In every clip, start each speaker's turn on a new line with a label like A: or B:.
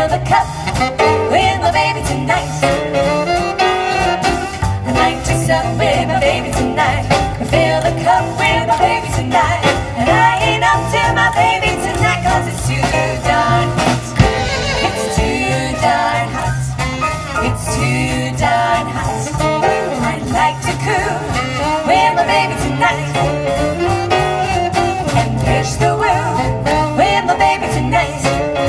A: fill the cup with my baby tonight. I'd like to sup with my baby tonight. Fill the cup with my baby tonight. And I ain't up to my baby tonight, 'cause it's too darn hot. It's too darn hot. It's too darn hot. I'd like to cool with my baby tonight. And push the woo with my baby tonight.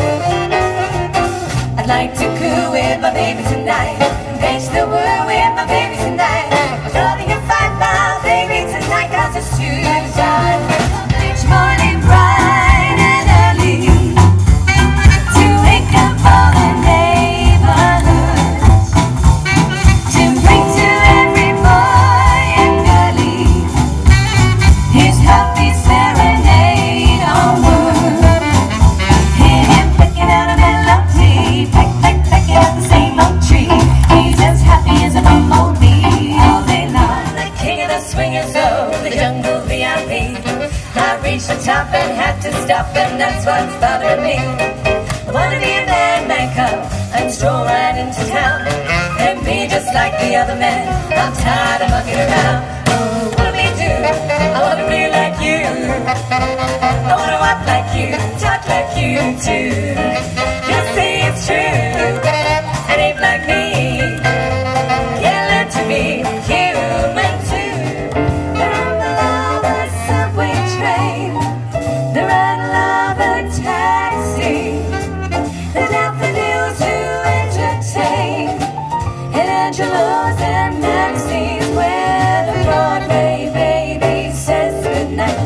A: I'd like to cool with my baby tonight. And push the woo with my baby tonight. I'd rather you find my baby tonight, 'cause it's too darn hot. Each morning bright and early, to wake up all the neighborhood, to bring to every boy and girlie his happy serenade on wood. Hear him picking out a melody, pecking at the same old tree. He's as happy as a bumblebee all day long. The king of the swingers, oh, the jungle VIP. I reached the top and had to stop, and that's what's bothering me. I wanna be a man, make up, and stroll right into town, and be just like the other men. I'm tired of mucking around. Oh, what do we do? I wanna be like you. I wanna walk like you, talk like you too. You see it's true, and if like me, can learn to be human too. The subway train, the rattle of a taxi, the daffodils who entertain, and Angelos and Maxie's, where the Broadway baby says goodnight.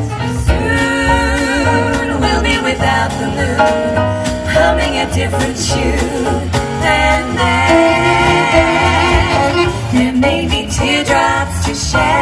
A: Soon we'll be without the moon, humming a different tune, and then there may be teardrops to shed.